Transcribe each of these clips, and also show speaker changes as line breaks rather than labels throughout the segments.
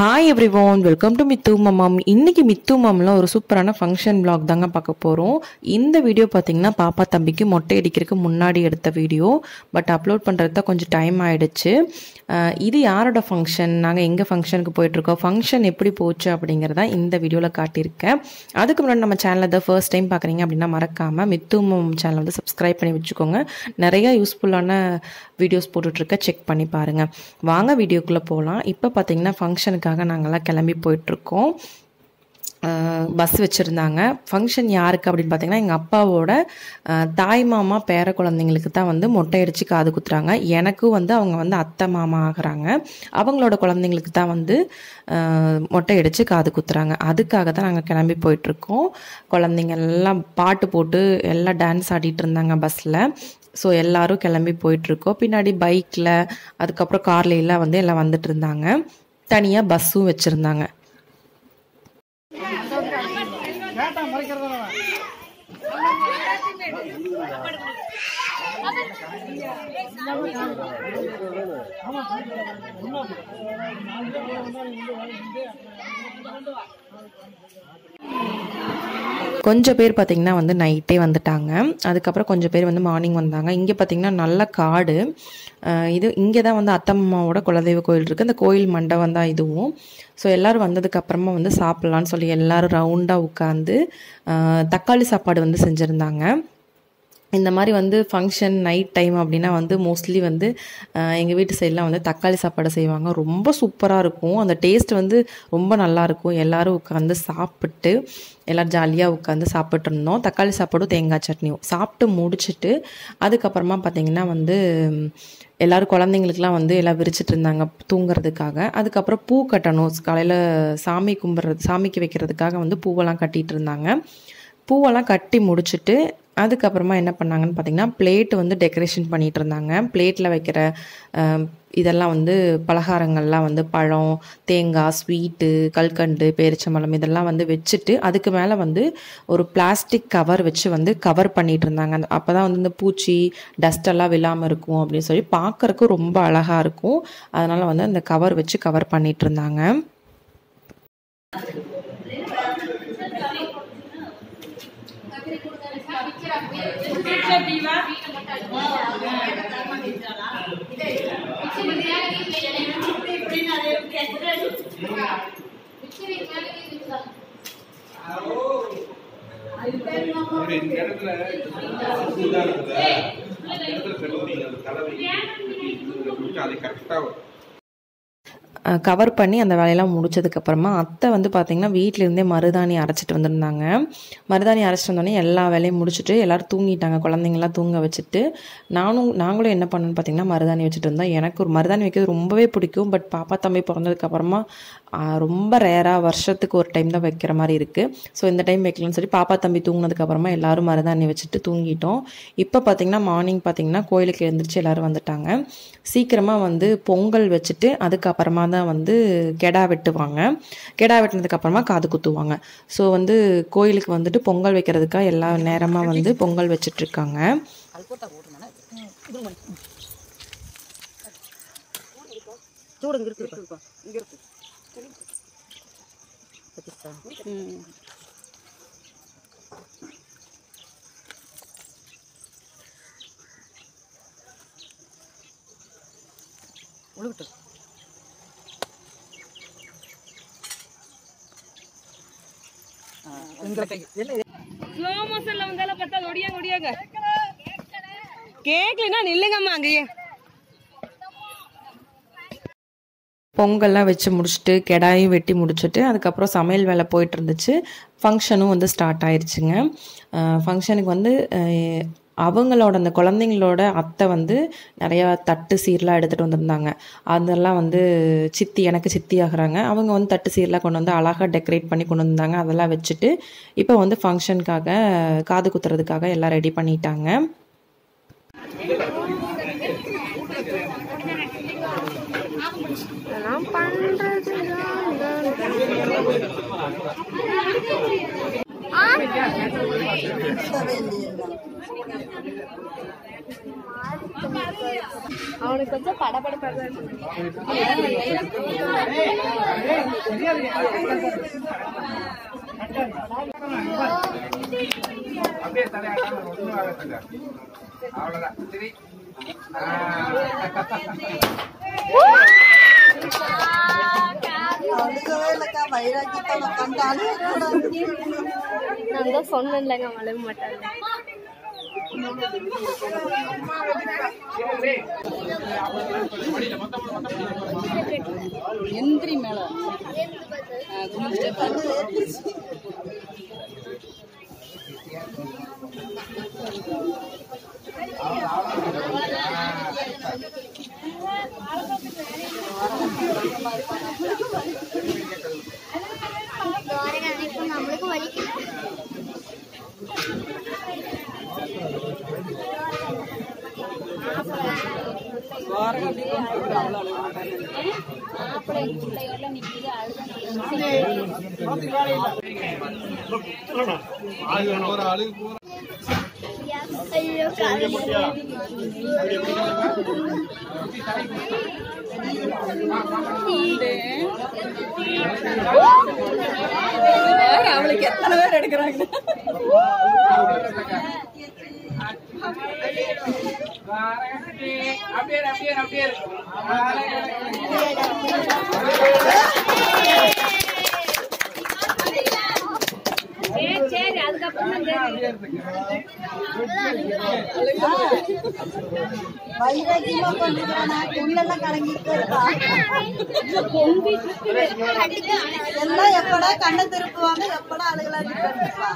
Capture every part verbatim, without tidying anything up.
Hi everyone, welcome to Mithuvum Ammavum. இன்னைக்கு Mithuvum Ammavumல ஒரு சூப்பரான ஃபங்க்ஷன் vlog தாங்க பார்க்க போறோம். இந்த வீடியோ பாத்தீங்கன்னா பாப்பா தம்பிக்கு மொட்டை அடிக்கிறதுக்கு முன்னாடி எடுத்த வீடியோ. பட் அப்லோட் பண்றதுக்கு கொஞ்சம் டைம் ஆயிடுச்சு. இது யாரோட ஃபங்க்ஷன், நாங்க எங்க ஃபங்க்ஷனுக்கு போயிட்டு இருக்கோம், ஃபங்க்ஷன் எப்படி போச்சு அப்படிங்கறத இந்த வீடியோல காட்டியிருக்கேன். அதுக்கு முன்னாடி நம்ம சேனலை த ஃபர்ஸ்ட் டைம் பார்க்கறீங்க அப்படின்னா மறக்காம Mithuvum Ammavum சேனலை வந்து சப்ஸ்கிரைப் பண்ணி வச்சுக்கோங்க. நிறைய யூஸ்ஃபுல்லான வீடியோஸ் போட்டுட்டு இருக்க, செக் பண்ணி பாருங்க. வாங்க வீடியோக்குள்ள போலாம். இப்போ பாத்தீங்கன்னா ஃபங்க்ஷனுக்காக நாங்கெல்லாம் கிளம்பி போயிட்டு இருக்கோம். பஸ் வச்சுருந்தாங்க. ஃபங்க்ஷன் யாருக்கு அப்படின்னு பார்த்தீங்கன்னா எங்கள் அப்பாவோட தாய் மாமா பேர குழந்தைங்களுக்கு தான் வந்து மொட்டை அடித்து காது குத்துறாங்க. எனக்கும் வந்து அவங்க வந்து அத்தை மாமா ஆகிறாங்க. அவங்களோட குழந்தைங்களுக்கு தான் வந்து மொட்டை அடித்து காது குத்துறாங்க. அதுக்காக தான் நாங்கள் கிளம்பி போயிட்டுருக்கோம். குழந்தைங்க எல்லாம் பாட்டு போட்டு எல்லாம் டான்ஸ் ஆடிட்டு இருந்தாங்க பஸ்ஸில். ஸோ எல்லோரும் கிளம்பி போயிட்டுருக்கோம். பின்னாடி பைக்கில் அதுக்கப்புறம் கார்லாம் வந்து எல்லாம் வந்துட்டு இருந்தாங்க. தனியாக பஸ்ஸும் வச்சுருந்தாங்க. கொஞ்சம் பேர் பார்த்தீங்கன்னா வந்து நைட்டே வந்துட்டாங்க. அதுக்கப்புறம் கொஞ்சம் பேர் வந்து மார்னிங் வந்தாங்க. இங்கே பார்த்தீங்கன்னா நல்ல காடு. இது இங்கே தான் வந்து அத்தம்மாவோட குலதெய்வ கோயில் இருக்குது. அந்த கோயில் மண்டபம் தான் இதுவும். ஸோ எல்லோரும் வந்ததுக்கப்புறமா வந்து சாப்பிட்லான்னு சொல்லி எல்லோரும் ரவுண்டாக உட்காந்து தக்காளி சாப்பாடு வந்து செஞ்சுருந்தாங்க. இந்த மாதிரி வந்து ஃபங்க்ஷன் நைட் டைம் அப்படின்னா வந்து மோஸ்ட்லி வந்து எங்கள் வீட்டு சைட்லாம் வந்து தக்காளி சாப்பாடு செய்வாங்க. ரொம்ப சூப்பராக இருக்கும். அந்த டேஸ்ட் வந்து ரொம்ப நல்லாயிருக்கும். எல்லோரும் உட்காந்து சாப்பிட்டு எல்லோரும் ஜாலியாக உட்காந்து சாப்பிட்டு இருந்தோம். தக்காளி சாப்பாடும் தேங்காய் சட்னியும் சாப்பிட்டு முடிச்சுட்டு அதுக்கப்புறமா பார்த்திங்கன்னா வந்து எல்லோரும் குழந்தைங்களுக்குலாம் வந்து எல்லாம் விரிச்சிட்டு இருந்தாங்க தூங்குறதுக்காக. அதுக்கப்புறம் பூ கட்டணும், காலையில் சாமி கும்பிட்றது சாமிக்கு வைக்கிறதுக்காக வந்து பூவெல்லாம் கட்டிகிட்டு இருந்தாங்க. பூவெல்லாம் கட்டி முடிச்சுட்டு அதுக்கப்புறமா என்ன பண்ணாங்கன்னு பார்த்தீங்கன்னா பிளேட் வந்து டெக்கரேஷன் பண்ணிகிட்டு இருந்தாங்க. பிளேட்டில் வைக்கிற இதெல்லாம் வந்து பலகாரங்கள்லாம் வந்து பழம், தேங்காய், ஸ்வீட்டு, கல்கண்டு, பேரிச்சம்பழம் இதெல்லாம் வந்து வச்சுட்டு அதுக்கு மேலே வந்து ஒரு பிளாஸ்டிக் கவர் வச்சு வந்து கவர் பண்ணிகிட்டு இருந்தாங்க. அந்த அப்போ தான் வந்து இந்த பூச்சி டஸ்டெல்லாம் விழாமல் இருக்கும் அப்படின்னு சொல்லி பார்க்குறக்கும் ரொம்ப அழகாக இருக்கும். அதனால் வந்து அந்த கவர் வச்சு கவர் பண்ணிகிட்டு இருந்தாங்க. கவர் பண்ணி அந்த வேலையெல்லாம் முடிச்சதுக்கப்புறமா அத்தை வந்து பார்த்திங்கன்னா வீட்டிலேருந்தே மருதாணி அரைச்சிட்டு வந்திருந்தாங்க. மருதாணி அரைச்சிட்டு வந்தோடனே எல்லா வேலையும் முடிச்சுட்டு எல்லோரும் தூங்கிட்டாங்க. குழந்தைங்களாம் தூங்க வச்சுட்டு நானும் நாங்களும் என்ன பண்ணணும்னு பார்த்திங்கன்னா மருதாணி வச்சுட்டு இருந்தோம். எனக்கு ஒரு மருதாணி வைக்கிறது ரொம்பவே பிடிக்கும். பட் பாப்பா தம்பி பிறந்ததுக்கப்புறமா ரொம்ப ரேராக வருஷத்துக்கு ஒரு டைம் தான் வைக்கிற மாதிரி இருக்குது. ஸோ இந்த டைம் வைக்கலன்னு சொல்லி பாப்பா தம்பி தூங்கினதுக்கப்புறமா எல்லோரும் மருதாணி வச்சுட்டு தூங்கிட்டோம். இப்போ பார்த்திங்கன்னா மார்னிங் பார்த்திங்கன்னா கோயிலுக்கு எழுந்திரிச்சு எல்லோரும் வந்துட்டாங்க. சீக்கிரமாக வந்து பொங்கல் வச்சுட்டு அதுக்கப்புறமா தான் வந்து கெடா வெட்டுவாங்க. கெடா வெட்டினதுக்கப்புறமா காது குத்துவாங்க. ஸோ வந்து கோயிலுக்கு வந்துட்டு பொங்கல் வைக்கிறதுக்காக எல்லா நேரமாக வந்து பொங்கல் வச்சிட்ருக்காங்க.
ஸ்லோ மோஷன்ல வந்தால பார்த்தா ஒடியாங்க ஒடியாங்க கேக்கலனா நில்லுங்கம்மா அங்கேயே.
பொங்கல்லாம் வச்சு முடிச்சுட்டு கெடாயும் வெட்டி முடிச்சுட்டு அதுக்கப்புறம் சமையல் வேலை போயிட்டு இருந்துச்சு. ஃபங்க்ஷனும் வந்து ஸ்டார்ட் ஆயிடுச்சுங்க. ஃபங்க்ஷனுக்கு வந்து அவங்களோட அந்த குழந்தைங்களோட அத்தை வந்து நிறையா தட்டு சீரெலாம் எடுத்துகிட்டு வந்திருந்தாங்க. அதெல்லாம் வந்து சித்தி எனக்கு சித்தி ஆகிறாங்க. அவங்க வந்து தட்டு சீரெலாம் கொண்டு வந்து அழகாக டெக்கரேட் பண்ணி கொண்டு வந்தாங்க. அதெல்லாம் வச்சுட்டு இப்போ வந்து ஃபங்க்ஷனுக்காக காது குத்துறதுக்காக எல்லாம் ரெடி பண்ணிட்டாங்க.
அவனை
அவளுக்கு கொஞ்சம் படபடப்பாக
அப்படியே தலையாட்டாம ஒண்ணு ஆகத்தங்க அவ்வளவுதான் சரி
நான் தான் சொன்னேன் இல்லைங்க அழுக மாட்டாங்க
எந்திரி மேல
நம்மளுக்கு வலிக்கல ஐயோ
அவளுக்கு எத்தனை பேர் எடுக்கிறாங்க
அப்படியே அப்படியே அப்படியே
சரி அதுக்கப்புறம் வைராக்கியமா கொண்டுக்கிறானா உள்ளெல்லாம் கலங்கிட்டு இருக்கா எல்லாம் எப்படா கண்ணை திருப்புவாங்க எப்படா அழுகலான்னு இருக்கா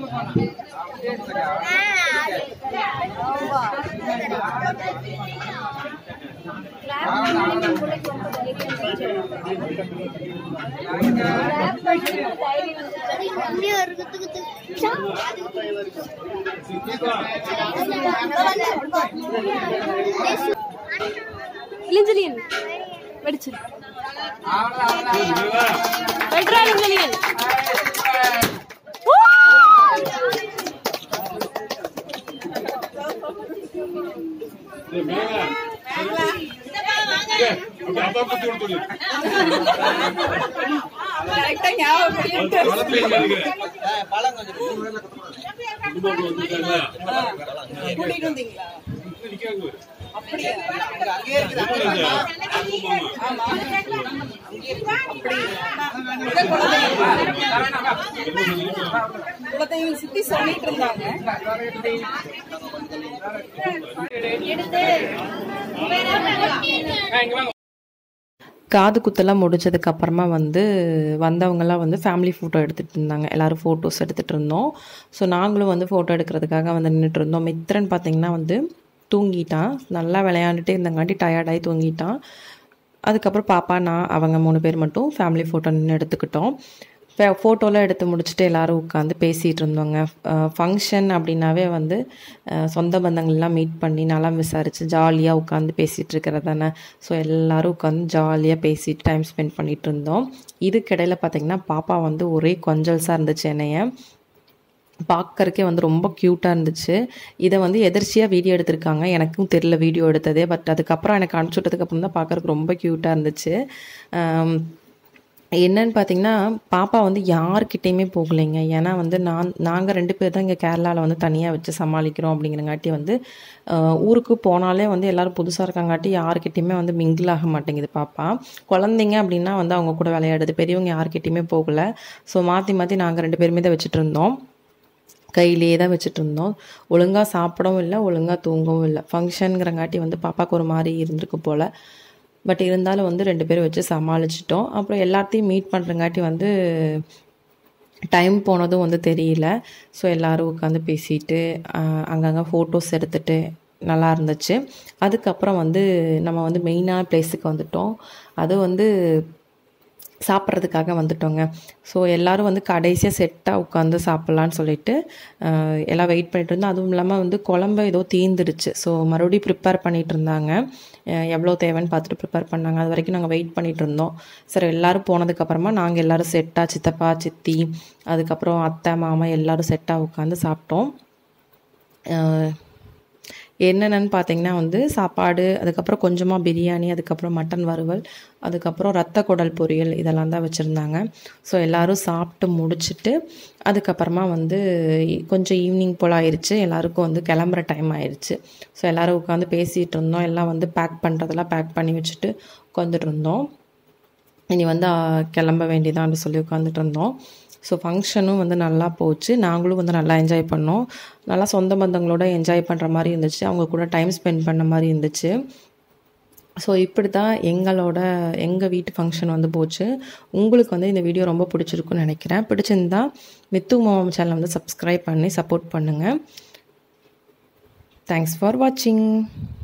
இளஞ்சலியன் வெடிச்சு வெட்ரா இளஞ்சலியன்
கரெக்டா ஞாபகம் கூட்டிட்டு வந்தீங்களா அப்படியா குலதெய்வம் சுத்தி சொல்லிட்டு இருந்தாங்க
காது குத்தெல்லாம் முடிச்சதுக்கு அப்புறமா வந்து வந்தவங்கெல்லாம் வந்து ஃபேமிலி ஃபோட்டோ எடுத்துகிட்டு இருந்தாங்க. எல்லோரும் ஃபோட்டோஸ் எடுத்துகிட்டு இருந்தோம். ஸோ நாங்களும் வந்து ஃபோட்டோ எடுக்கிறதுக்காக வந்து நின்றுட்டு இருந்தோம். மித்ரன் பார்த்திங்கன்னா வந்து தூங்கிட்டான். நல்லா விளையாண்டுட்டே இருந்தங்காட்டி டயர்டாகி தூங்கிட்டான். அதுக்கப்புறம் பாப்பா நான் அவங்க மூணு பேர் மட்டும் ஃபேமிலி ஃபோட்டோ நின்று எடுத்துக்கிட்டோம். ஃபோட்டோலாம் எடுத்து முடிச்சுட்டு எல்லோரும் உட்காந்து பேசிகிட்டு இருந்தோங்க. ஃபங்க்ஷன் அப்படின்னாவே வந்து சொந்த பந்தங்கள்லாம் மீட் பண்ணி நல்லா விசாரித்து ஜாலியாக உட்காந்து பேசிகிட்டு இருக்கிறது தானே. ஸோ எல்லோரும் உட்காந்து ஜாலியாக பேசிட்டு டைம் ஸ்பெண்ட் பண்ணிகிட்டு இருந்தோம். இதுக்கிடையில் பார்த்திங்கன்னா பாப்பா வந்து ஒரே கொஞ்சல்ஸாக இருந்துச்சு. என்னைய பார்க்கறக்கே வந்து ரொம்ப க்யூட்டாக இருந்துச்சு. இதை வந்து எதிர்ச்சியாக வீடியோ எடுத்திருக்காங்க. எனக்கும் தெரியல வீடியோ எடுத்ததே. பட் அதுக்கப்புறம் எனக்கு அனுப்பிச்சி விட்டதுக்கப்புறம் தான் பார்க்குறக்கு ரொம்ப க்யூட்டாக இருந்துச்சு. என்னன்னு பார்த்தீங்கன்னா பாப்பா வந்து யார்கிட்டையுமே போகலைங்க. ஏன்னா வந்து நான் நாங்கள் ரெண்டு பேர் தான் இங்கே கேரளாவில் வந்து தனியாக வச்சு சமாளிக்கிறோம். அப்படிங்கிறங்காட்டி வந்து ஊருக்கு போனாலே வந்து எல்லோரும் புதுசாக இருக்காங்காட்டி யார்கிட்டையுமே வந்து மிங்கிள் ஆக மாட்டேங்குது பாப்பா. குழந்தைங்க அப்படின்னா வந்து அவங்க கூட விளையாடுது. பெரியவங்க யார்கிட்டையுமே போகலை. ஸோ மாற்றி மாற்றி நாங்கள் ரெண்டு பேருமே தான் வச்சுட்டு இருந்தோம். கையிலேயே தான் வச்சுட்டு இருந்தோம். ஒழுங்காக சாப்பிடவும் இல்லை, ஒழுங்காக தூங்கவும் இல்லை. ஃபங்க்ஷனுங்கிறங்காட்டி வந்து பாப்பாவுக்கு ஒரு மாதிரி இருந்திருக்கு போல். பட் இருந்தாலும் வந்து ரெண்டு பேரும் வச்சு சமாளிச்சிட்டோம். அப்புறம் எல்லாத்தையும் மீட் பண்ணுறங்காட்டி வந்து டைம் போனதும் வந்து தெரியல. ஸோ எல்லோரும் உட்காந்து பேசிட்டு அங்கங்கே ஃபோட்டோஸ் எடுத்துகிட்டு நல்லா இருந்துச்சு. அதுக்கப்புறம் வந்து நம்ம வந்து மெயினான பிளேஸுக்கு வந்துட்டோம். அது வந்து சாப்பிட்றதுக்காக வந்துட்டோங்க. ஸோ எல்லோரும் வந்து கடைசியாக செட்டாக உட்காந்து சாப்பிட்லான்னு சொல்லிட்டு எல்லாம் வெயிட் பண்ணிகிட்டு இருந்தோம். அதுவும் இல்லாமல் வந்து குழம்பு ஏதோ தீந்துடுச்சு. ஸோ மறுபடியும் ப்ரிப்பேர் பண்ணிகிட்டு இருந்தாங்க. எவ்வளோ தேவைன்னு பார்த்துட்டு ப்ரிப்பேர் பண்ணாங்க. அது வரைக்கும் நாங்கள் வெயிட் பண்ணிகிட்டு இருந்தோம். சரி எல்லோரும் போனதுக்கப்புறமா நாங்கள் எல்லோரும் செட்டாக சித்தப்பா சித்தி அதுக்கப்புறம் அத்தை மாமா எல்லோரும் செட்டாக உட்காந்து சாப்பிட்டோம். என்னென்னு பார்த்தீங்கன்னா வந்து சாப்பாடு, அதுக்கப்புறம் கொஞ்சமாக பிரியாணி, அதுக்கப்புறம் மட்டன் வறுவல், அதுக்கப்புறம் ரத்த குடல் பொரியல் இதெல்லாம் தான் வச்சுருந்தாங்க. ஸோ எல்லோரும் சாப்பிட்டு முடிச்சுட்டு அதுக்கப்புறமா வந்து கொஞ்சம் ஈவினிங் போல் ஆயிடுச்சு. எல்லாருக்கும் வந்து கிளம்புற டைம் ஆயிடுச்சு. ஸோ எல்லோரும் உட்காந்து பேசிகிட்டு இருந்தோம். எல்லாம் வந்து பேக் பண்ணுறதெல்லாம் பேக் பண்ணி வச்சுட்டு உட்காந்துட்டு இருந்தோம். இனி வந்து கிளம்ப வேண்டியதான்னு சொல்லி உட்காந்துட்டு இருந்தோம். ஸோ ஃபங்க்ஷனும் வந்து நல்லா போச்சு. நாங்களும் வந்து நல்லா என்ஜாய் பண்ணோம். நல்லா சொந்த பந்தங்களோட என்ஜாய் பண்ணுற மாதிரி இருந்துச்சு. அவங்க கூட டைம் ஸ்பெண்ட் பண்ண மாதிரி இருந்துச்சு. ஸோ இப்படி தான் எங்களோட எங்கள் வீட்டு ஃபங்க்ஷன் வந்து போச்சு. உங்களுக்கு வந்து இந்த வீடியோ ரொம்ப பிடிச்சிருக்குன்னு நினைக்கிறேன். பிடிச்சிருந்தா மித்துவும் அம்மவம் சேனலை வந்து சப்ஸ்கிரைப் பண்ணி சப்போர்ட் பண்ணுங்கள். தேங்க்ஸ் ஃபார் வாட்சிங்.